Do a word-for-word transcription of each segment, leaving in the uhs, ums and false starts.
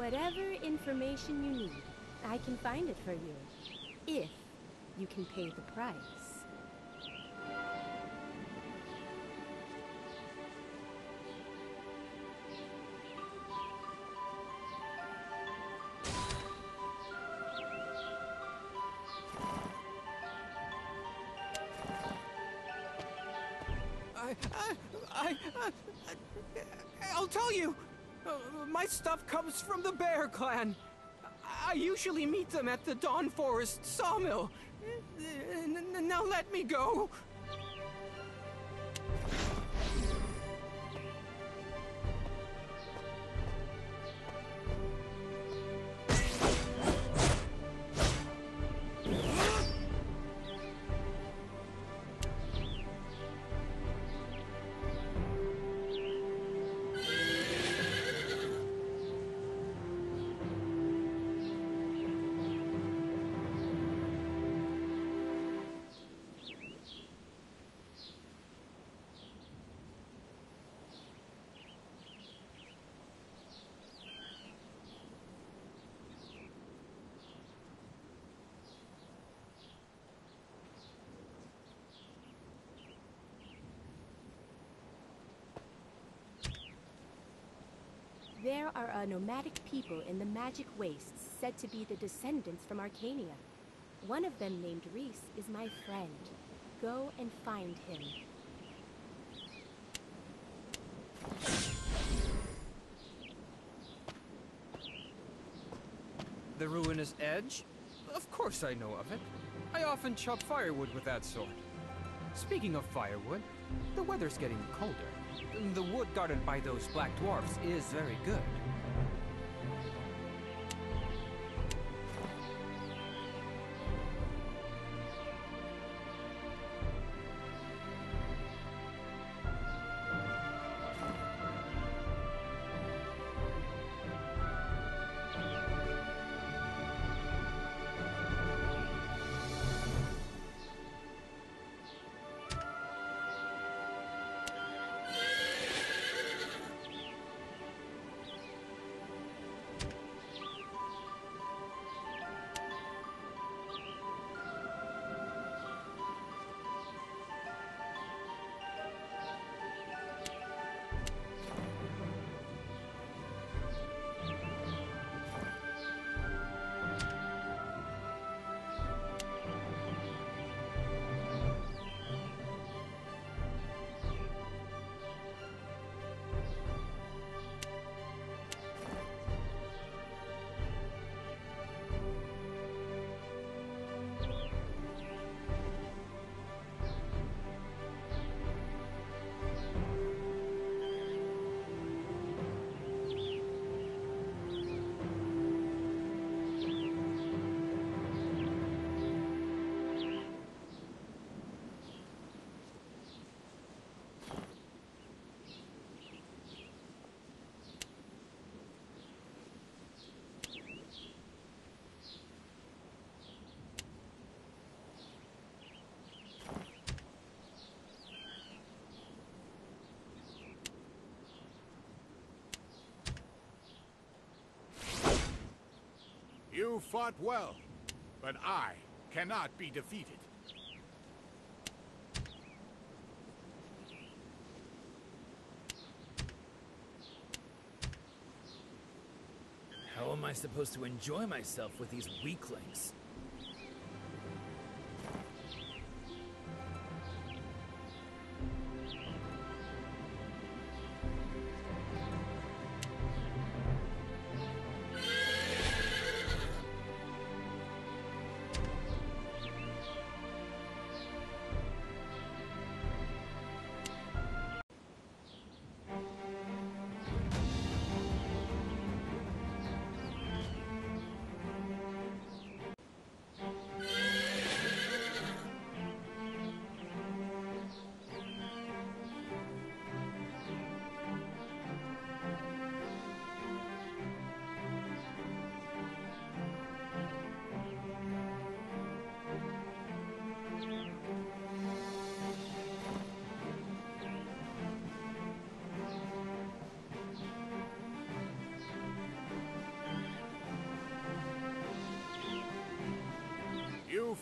Whatever information you need, I can find it for you. If you can pay the price. I, I, I, I, I'll tell you. Uh, my stuff comes from the Bear Clan. I usually meet them at the Dawn Forest sawmill. N- now let me go. There are a nomadic people in the Magic Wastes said to be the descendants from Arcania. One of them, named Reese, is my friend. Go and find him. The Ruinous Edge? Of course I know of it. I often chop firewood with that sword. Speaking of firewood, the weather's getting colder. The wood guarded by those black dwarfs is very good. You fought well, but I cannot be defeated. How am I supposed to enjoy myself with these weaklings?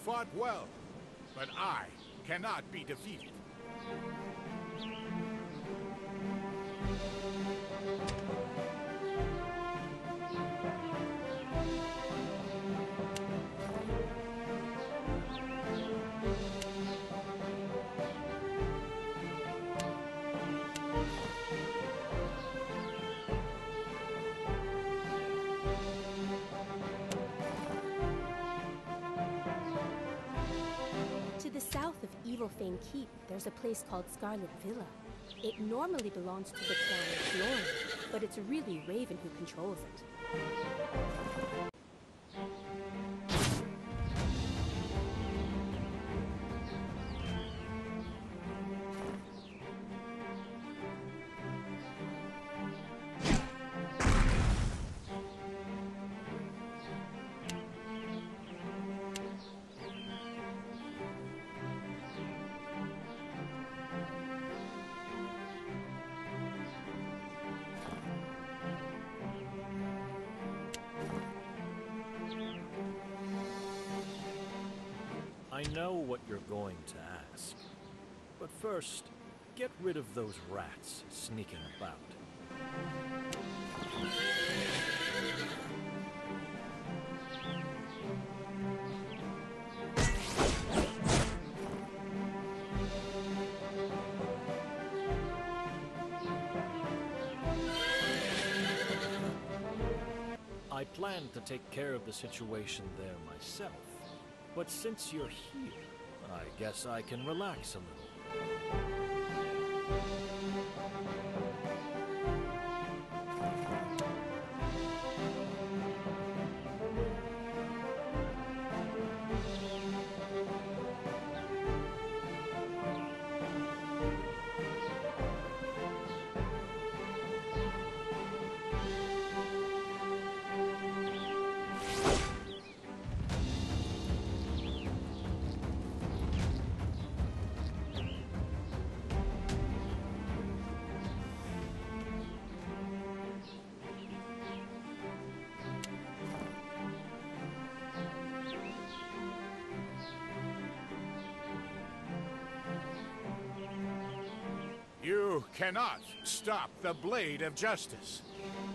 fought well, but I cannot be defeated. To the south of Evilfane Keep, there's a place called Scarlet Villa. It normally belongs to the clan Glory, but it's really Raven who controls it. I know what you're going to ask. But first, get rid of those rats sneaking about. I planned to take care of the situation there myself. But since you're here, I guess I can relax a little. You cannot stop the blade of justice.